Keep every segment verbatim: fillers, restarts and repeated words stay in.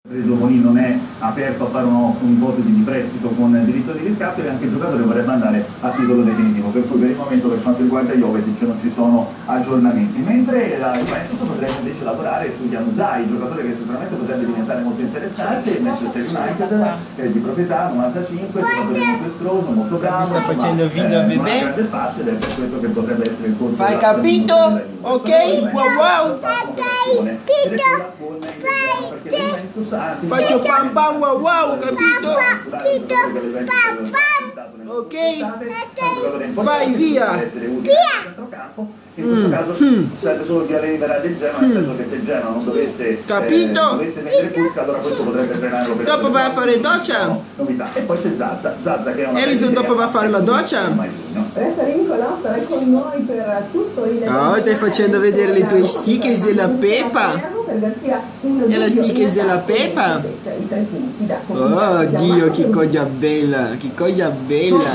Il Zoponi non è aperto a fare uno, un'ipotesi di prestito con diritto di riscatto e anche il giocatore vorrebbe andare a titolo definitivo, per cui per il momento per quanto riguarda Jovetic non ci sono aggiornamenti, mentre la Juventus potrebbe invece lavorare su Januzaj, giocatore che sicuramente potrebbe diventare molto interessante. Il Manchester United che è di proprietà novantacinque, giocatore molto estroso, molto bravo, mi sta facendo ma, video eh, bebè, non ha grande spazio ed è per questo che potrebbe essere il corso. hai capito? Ok, wow wow, faccio pam pam wow wow, capito? Ok, vai via. In questo caso serve solo via libera del Genoa, nel senso che se il Genoa non dovesse, capito? Eh, dovesse mettere Fusca, allora questo potrebbe frenare l'operazione. Dopo vai a fare doccia? Novità. E poi c'è Zaza, Zaza che è una Elison dopo va a fare la doccia? Resta Nicolò, sarai con noi per tutto il... Oh, stai facendo vedere le tue stickers della Peppa? E la stickers della Peppa? Oh Dio, che cosa bella, che cosa bella.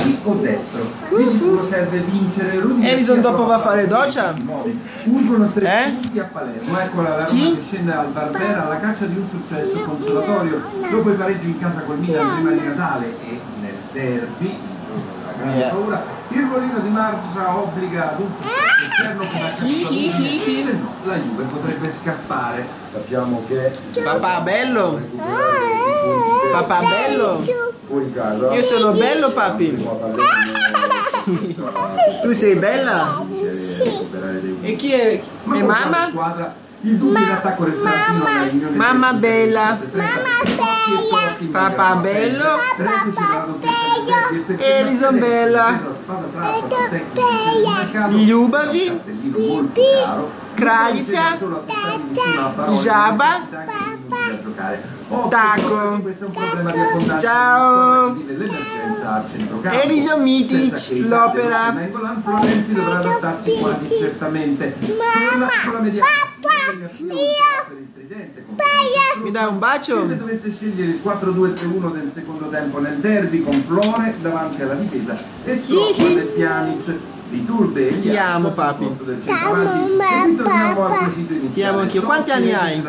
Elison dopo va a fare doccia? Eh? Chi? Scende al Barbera alla caccia di un successo consolatorio dopo i pareggi in casa col Milan prima di Natale e nel derby, la grande Yeah. paura, il ruolino di Marcia obbliga ad un successo esterno come a se no la Juve potrebbe scappare. Sappiamo che Papà bello? Papà bello? Io sono bello, papi? Tu sei bella? E chi è? È mamma? Il dubbio in attacco resterà fino alla riunione. Mamma bella. Papà bello. Elison bella. Ljubavi. Kraljica. Žaba. Taco. Ciao. Elison Mitic, l'opera. Florenzi dovrà adattarsi quasi certamente. Mi dai un bacio? Se dovesse scegliere il quattro due tre uno del secondo tempo nel derby con Flore davanti alla difesa e Strofa del Pjanic, Iturbe e Ti amo, papi. Ti amo anch'io. Quanti anni hai?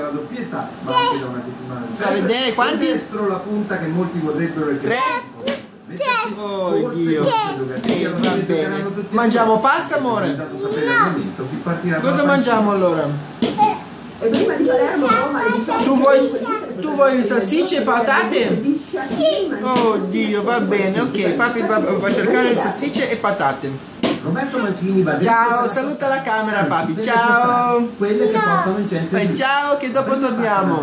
Fa vedere quanti? Destro la punta che molti vorrebbero e che Tre? Oh Dio. Eh, va bene. Mangiamo pasta, amore? Cosa mangiamo allora? E prima di Palermo, Roma, Tu vuoi, tu vuoi salsicce e patate? Oh Dio, va bene, ok. Papi va, va a cercare le salsicce e patate. Ciao, saluta la camera, papi. Ciao. Fai ciao che dopo torniamo.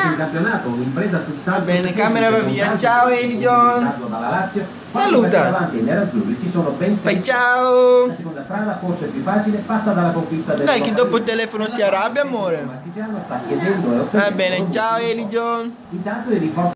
Va bene, camera va via. Ciao Elison. Saluta. Fai ciao. Dai che dopo il telefono si arrabbia, amore. Va bene, ciao Elison.